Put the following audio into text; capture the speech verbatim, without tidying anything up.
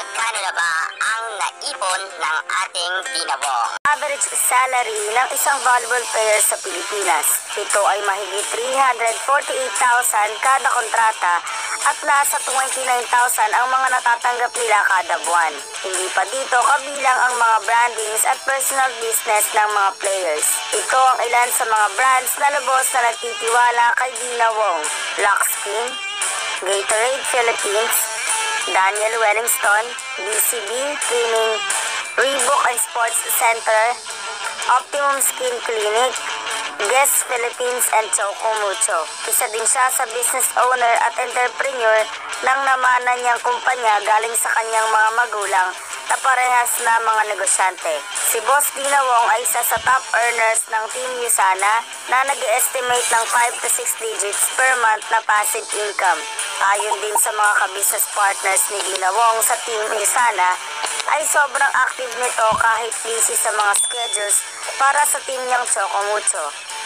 Magkano na ba ang naipon ng ating Dinawong? Average salary ng isang volleyball player sa Pilipinas. Ito ay mahigit three hundred forty-eight thousand kada kontrata at nasa twenty-nine thousand ang mga natatanggap nila kada buwan. Hindi pa dito kabilang ang mga brandings at personal business ng mga players. Ito ang ilan sa mga brands na lubos na nagtitiwala kay Dinawong: Lux Skin, Gatorade Philippines, Daniel Wellington, B C B Training, Reebok and Sports Center, Optimum Skin Clinic, Guess Philippines, and Choco Mucho. Isa din siya sa business owner at entrepreneur ng namana niyang kumpanya galing sa kanyang mga magulang na parehas na mga negosyante. Si Boss Dinawong ay isa sa top earners ng Team USANA na nag-estimate ng five to six digits per month na passive income. Ayon din sa mga ka-business partners ni Dinawong sa Team USANA, ay sobrang active nito kahit busy sa mga schedules para sa team niyang Choco Mucho.